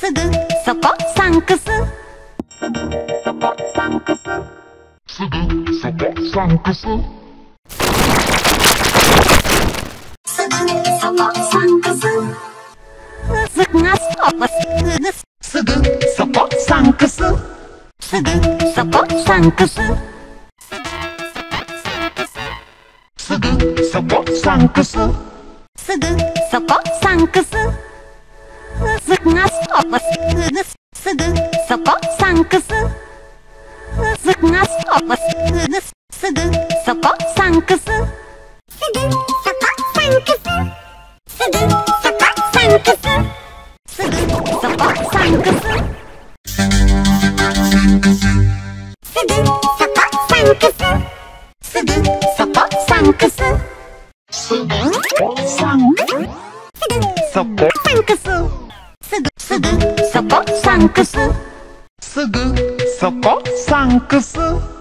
すぐそこサンクス。すぐそこサンクス。すぐそこサンクス。すぐそこサンクス。すぐそこサンクス。すぐそこサンクス。すぐそこサンクス。すぐそこサンクス。すぐそこサンクス。すぐそこサンクス。すぐそこサンクス。すぐそこサンクス。すぐそこサンクス。すぐそこサンクス。すぐそこサンクス。すぐサンクス。そこサンクス。すぐそこサンクス。すぐそこサンクス。